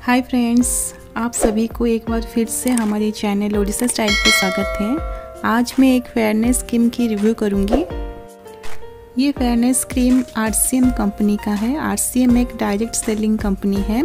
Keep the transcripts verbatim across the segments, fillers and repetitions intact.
Hi friends, आप सभी को एक बार फिर से हमारे चैनल ओडिशा स्टाइल पे स्वागत है। आज मैं एक फेयरनेस क्रीम की रिव्यू करूंगी। ये fairness cream R C M company का है। आर सी एम एक डायरेक्ट सेलिंग कंपनी है।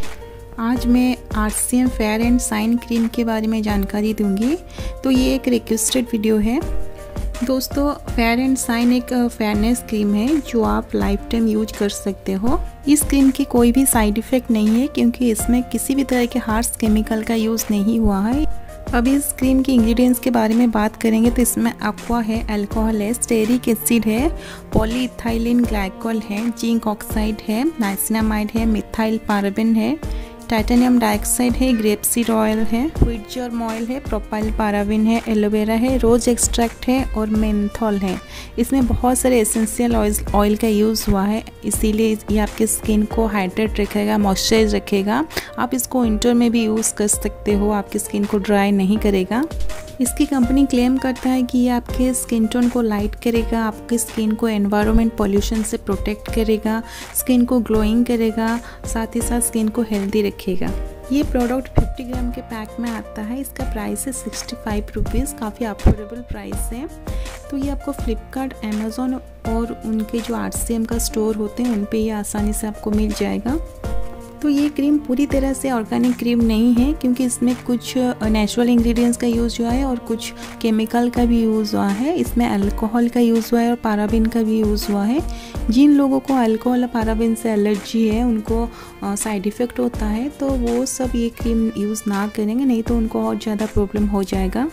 आज मैं R C M fair and shine cream के बारे में जानकारी दूंगी। तो ये एक रिक्वेस्टेड वीडियो है। दोस्तों, फेयर एंड शाइन एक फेयरनेस क्रीम है जो आप लाइफ टाइम यूज कर सकते हो। इस क्रीम की कोई भी साइड इफ़ेक्ट नहीं है क्योंकि इसमें किसी भी तरह के हार्श केमिकल का यूज़ नहीं हुआ है। अब इस क्रीम के इंग्रेडिएंट्स के बारे में बात करेंगे तो इसमें एक्वा है, अल्कोहल है, स्टेरिक एसिड है, पॉलीइथाइलिन ग्लाइकोल है, जिंक ऑक्साइड है, नाइसिनामाइड है, मिथाइल पाराबेन है, टाइटेनियम डाइऑक्साइड है, ग्रेपसीड ऑयल है, व्हीट जर्म ऑयल है, प्रोपाइल पाराबेन है, एलोवेरा है, रोज एक्सट्रैक्ट है और मेंथॉल है। इसमें बहुत सारे एसेंशियल ऑयल ऑयल का यूज़ हुआ है, इसीलिए ये आपके स्किन को हाइड्रेट रखेगा, मॉइस्चराइज रखेगा। आप इसको विंटर में भी यूज़ कर सकते हो, आपकी स्किन को ड्राई नहीं करेगा। इसकी कंपनी क्लेम करता है कि ये आपके स्किन टोन को लाइट करेगा, आपकी स्किन को एनवायरनमेंट पॉल्यूशन से प्रोटेक्ट करेगा, स्किन को ग्लोइंग करेगा, साथ ही साथ स्किन को हेल्दी रखेगा। ये प्रोडक्ट पचास ग्राम के पैक में आता है। इसका प्राइस है सिक्सटी फाइव रुपीज़, काफ़ी अफोर्डेबल प्राइस है। तो ये आपको फ्लिपकार्ट, अमेज़ॉन और उनके जो आर सी एम का स्टोर होते हैं उन पे ये आसानी से आपको मिल जाएगा। तो ये क्रीम पूरी तरह से ऑर्गेनिक क्रीम नहीं है क्योंकि इसमें कुछ नेचुरल इंग्रेडिएंट्स का यूज़ हुआ है और कुछ केमिकल का भी यूज़ हुआ है। इसमें अल्कोहल का यूज़ हुआ है और पाराबेन का भी यूज़ हुआ है। जिन लोगों को अल्कोहल और पाराबेन से एलर्जी है, उनको साइड इफ़ेक्ट होता है, तो वो सब ये क्रीम यूज़ ना करेंगे, नहीं तो उनको और ज़्यादा प्रॉब्लम हो जाएगा।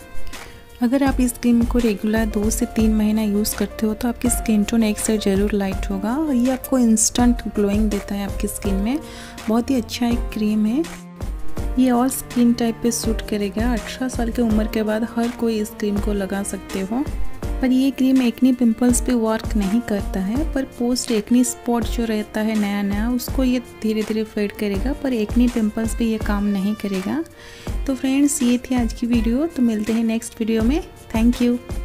अगर आप इस क्रीम को रेगुलर दो से तीन महीना यूज़ करते हो तो आपकी स्किन टोन एक से ज़रूर लाइट होगा और ये आपको इंस्टेंट ग्लोइंग देता है आपकी स्किन में। बहुत ही अच्छा एक क्रीम है। ये ऑल स्किन टाइप पे सूट करेगा। अठारह साल की उम्र के बाद हर कोई इस क्रीम को लगा सकते हो। पर ये क्रीम एक्नी पिंपल्स पे वर्क नहीं करता है, पर पोस्ट एक्नी स्पॉट जो रहता है नया नया, उसको ये धीरे धीरे फेड करेगा, पर एक्नी पिंपल्स पे ये काम नहीं करेगा। तो फ्रेंड्स, ये थी आज की वीडियो। तो मिलते हैं नेक्स्ट वीडियो में। Thank you.